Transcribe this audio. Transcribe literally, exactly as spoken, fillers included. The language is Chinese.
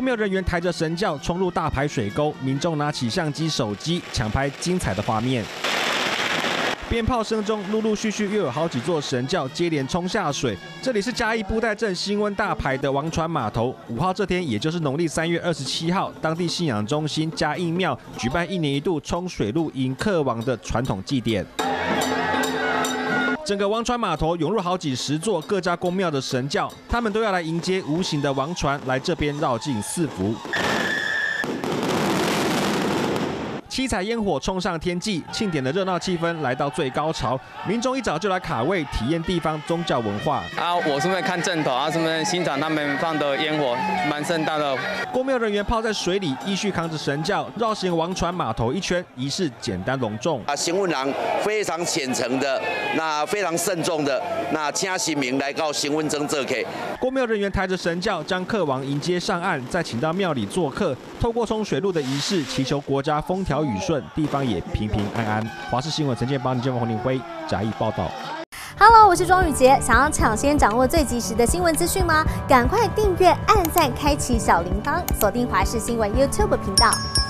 宫庙人员抬着神轿冲入大排水沟，民众拿起相机、手机抢拍精彩的画面。鞭炮声中，陆陆续续又有好几座神轿接连冲下水。这里是嘉义布袋镇新温大排的王船码头。五号这天，也就是农历三月二十七号，当地信仰中心嘉义庙举办一年一度冲水路迎客王的传统祭典。整个王船码头涌入好几十座各家宫庙的神轿，他们都要来迎接无形的王船来这边绕境赐福。七彩烟火冲上天际，庆典的热闹气氛来到最高潮。民众一早就来卡位体验地方宗教文化。 啊，我顺便看阵头，啊，顺便欣赏他们放的烟火，蛮盛大的。 宫庙人员泡在水里，依序扛着神轿绕行王船码头一圈，仪式简单隆重。 啊，新闻人非常虔诚的，那非常慎重的，那请新民来到新闻庄做客。 宫庙人员抬着神轿将客王迎接上岸，再请到庙里做客。透过冲水路的仪式，祈求国家风调雨顺，地方也平平安安。华视新闻陈建邦、林建峰、洪林辉嘉义报道。 Hello， 我是庄宇杰。想要抢先掌握最及时的新闻资讯吗？赶快订阅、按赞、开启小铃铛，锁定华视新闻 YouTube 频道。